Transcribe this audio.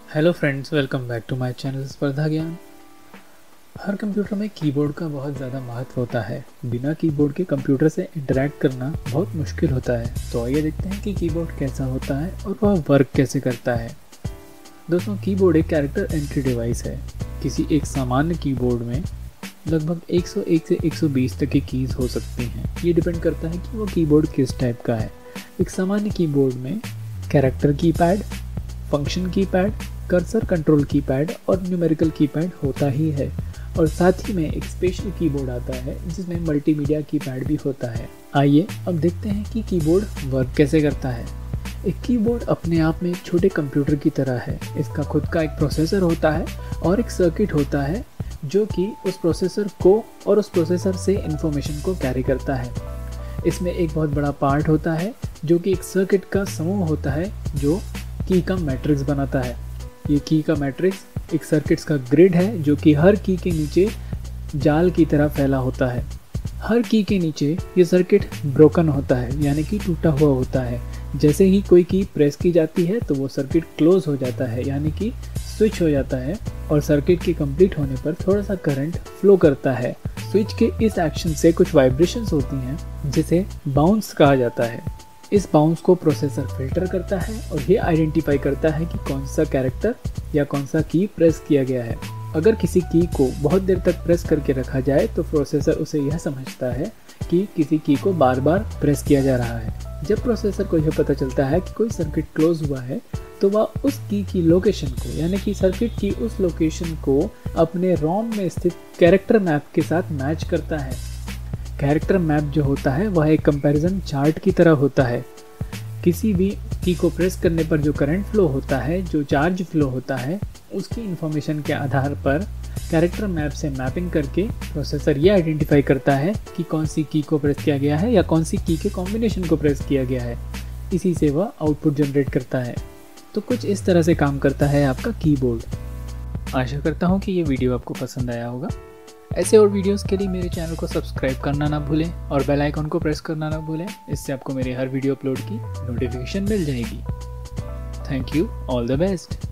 Hello friends, welcome back to my channel Spardha Gyan. Her computer में keyboard का बहुत ज़्यादा महत्व होता है। बिना कीबोर्ड के कंप्यूटर से इंटरैक्ट करना बहुत मुश्किल होता है। तो आइए देखते हैं कि कीबोर्ड कैसा होता है और वह वर्क कैसे करता है। दोस्तों, कीबोर्ड एक कैरेक्टर एंट्री डिवाइस है। किसी एक सामान्य कीबोर्ड में लगभग 101 से 120 तक की कीज़ हो सकती हैं। ये डिपेंड करता है कि वो कीबोर्ड किस टाइप का है। एक सामान्य कीबोर्ड में character keypad, function keypad, cursor control keypad और न्यूमेरिकल कीपैड होता ही है। और साथ ही में एक स्पेशल कीबोर्ड आता है जिसमें मल्टीमीडिया कीपैड भी होता है। आइए अब देखते हैं कि कीबोर्ड वर्क कैसे करता है। एक कीबोर्ड अपने आप में एक छोटे कंप्यूटर की तरह है। इसका खुद का एक प्रोसेसर होता है और एक सर्किट होता है जो कि उस प्रोसेसर को और उस प्रोसेसर से इंफॉर्मेशन को कैरी करता है। इसमें एक बहुत बड़ा पार्ट होता है जो कि एक सर्किट का समूह होता है जो की का मैट्रिक्स बनाता है। ये की का मैट्रिक्स एक सर्किट्स का ग्रिड है जो कि हर की के नीचे जाल की तरह फैला होता है। हर की के नीचे ये सर्किट ब्रोकन होता है, यानी कि टूटा हुआ होता है। जैसे ही कोई की प्रेस की जाती है तो वो सर्किट क्लोज हो जाता है, यानी कि स्विच हो जाता है और सर्किट के कंप्लीट होने पर थोड़ा सा करंट फ्लो करता है। स्विच के इस एक्शन से कुछ वाइब्रेशंस होती हैं जिसे बाउंस कहा जाता है। इस बाउंस को प्रोसेसर फिल्टर करता है और ये आइडेंटिफाई करता है कि कौन सा कैरेक्टर या कौन सा की प्रेस किया गया है। अगर किसी की को बहुत देर तक प्रेस करके रखा जाए तो प्रोसेसर उसे यह समझता है कि किसी की को बार बार प्रेस किया जा रहा है। जब प्रोसेसर को यह पता चलता है कि कोई सर्किट क्लोज हुआ है तो वह उस की लोकेशन को, यानी कि सर्किट की उस लोकेशन को अपने रोम में स्थित कैरेक्टर मैप के साथ मैच करता है। कैरेक्टर मैप जो होता है वह एक कंपैरिजन चार्ट की तरह होता है। किसी भी की को प्रेस करने पर जो करंट फ्लो होता है, जो चार्ज फ्लो होता है, उसकी इंफॉर्मेशन के आधार पर कैरेक्टर मैप से मैपिंग करके प्रोसेसर ये आइडेंटिफाई करता है कि कौन सी की को प्रेस किया गया है या कौन सी की के कॉम्बिनेशन को प्रेस किया गया है। इसी से वह आउटपुट जनरेट करता है। तो कुछ इस तरह से काम करता है आपका कीबोर्ड। आशा करता हूँ कि ये वीडियो आपको पसंद आया होगा। ऐसे और वीडियोस के लिए मेरे चैनल को सब्सक्राइब करना ना भूलें और बेल आइकन को प्रेस करना ना भूलें। इससे आपको मेरे हर वीडियो अपलोड की नोटिफिकेशन मिल जाएगी। Thank you, all the best.